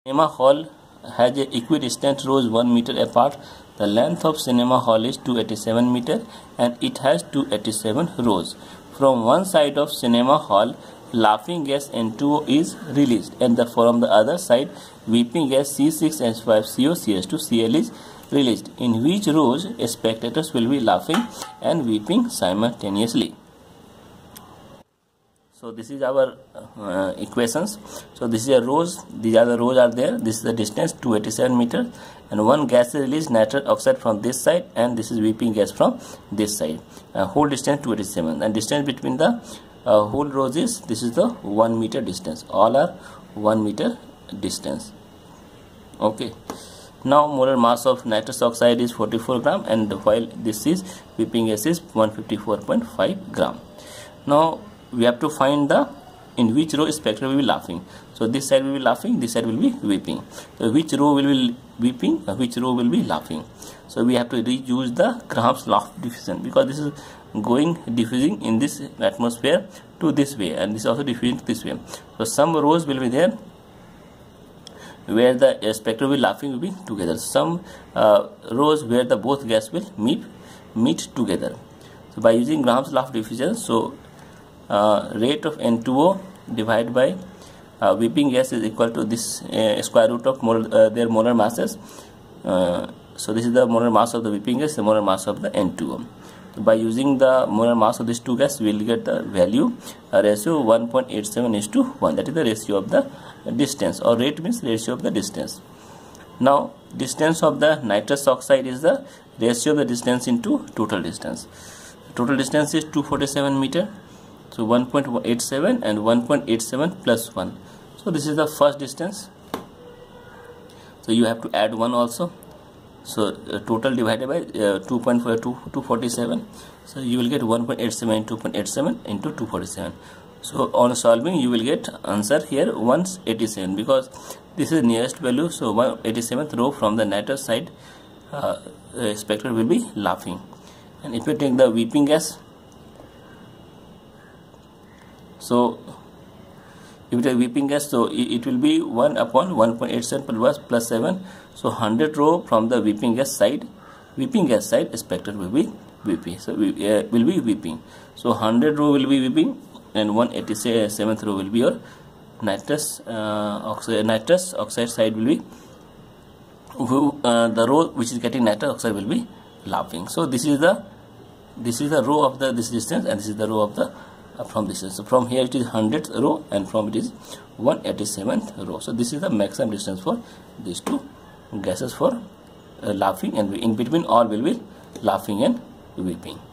Cinema hall has a equidistant rows 1 meter apart. The length of cinema hall is 287 meter and it has 287 rows. From one side of cinema hall, laughing gas N2O is released, and from the other side, weeping gas C6H5CO CH2Cl is released. In which rows spectators will be laughing and weeping simultaneously? So this is our equations. So this is a rows. These are the rows are there. This is the distance 287 meter, and one gas is released, nitrous oxide from this side, and this is weeping gas from this side. Whole distance 287, and distance between the whole rows is, this is the 1 meter distance. All are 1 meter distance. Okay. Now molar mass of nitrous oxide is 44 gram, and while this is weeping gas is 154.5 gram. Now we have to find the in which row spectator will be laughing. So this side will be laughing, this side will be weeping. So which row will be weeping, which row will be laughing? So we have to reuse the Graham's law of diffusion, because this is diffusing in this atmosphere to this way, and this is also diffusing to this way. So some rows will be there where the spectator will be laughing will be together. Some rows where the both gas will meet together. So by using Graham's law of diffusion, so rate of N2O divided by weeping gas is equal to this square root of their molar masses. So this is the molar mass of the weeping gas, the molar mass of the N2O. So by using the molar mass of these two gas, we will get the value ratio 1.87:1. That is the ratio of the distance, or rate means ratio of the distance. Now distance of the nitrous oxide is the ratio of the distance into total distance. Total distance is 247 meter. So 1.87 and 1.87 plus 1. So this is the first distance. So you have to add 1 also. So total divided by 247. So you will get 1.87 into 2.87 into 247. So on solving you will get answer here 187, because this is nearest value. So 187th row from the nitrous side spectator will be laughing. And if you take the weeping gas, so if it is weeping gas, so it will be 1 upon 1.87 plus 7. So 100 row from the weeping gas side spectator will be weeping. So will be weeping. So 100 row will be weeping, and 187th row will be your nitrous oxide side will be the row which is getting nitrous oxide will be laughing. So this is the row of this distance, and this is the row of the from this. So from here it is 100th row, and from it is 187th row. So this is the maximum distance for these two gases for laughing, and in between all will be laughing and weeping.